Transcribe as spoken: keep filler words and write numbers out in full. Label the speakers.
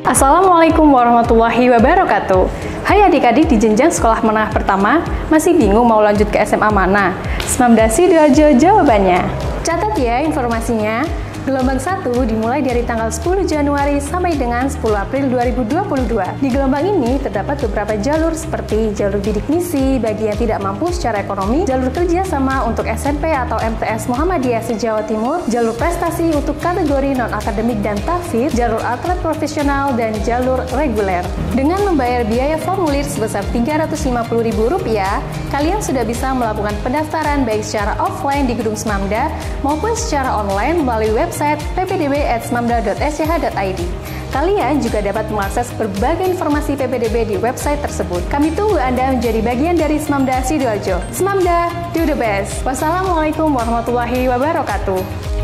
Speaker 1: Assalamualaikum warahmatullahi wabarakatuh. Hai adik-adik di jenjang sekolah menengah pertama, masih bingung mau lanjut ke S M A mana? Smamda Sidoarjo jawabannya. Catat ya informasinya. Gelombang satu dimulai dari tanggal sepuluh Januari sampai dengan sepuluh April dua ribu dua puluh dua. Di gelombang ini terdapat beberapa jalur seperti jalur bidik misi bagi yang tidak mampu secara ekonomi, jalur kerjasama untuk S M P atau M T S Muhammadiyah se-Jawa Timur, jalur prestasi untuk kategori non-akademik dan tahfidz, jalur atlet profesional, dan jalur reguler. Dengan membayar biaya formulir sebesar tiga ratus lima puluh ribu rupiah, kalian sudah bisa melakukan pendaftaran baik secara offline di gedung Smamda maupun secara online melalui website website p p d b titik smamda titik s c h titik i d. Kalian juga dapat mengakses berbagai informasi P P D B di website tersebut. Kami tunggu Anda menjadi bagian dari Smamda Sidoarjo. Smamda, do the best. Wassalamualaikum warahmatullahi wabarakatuh.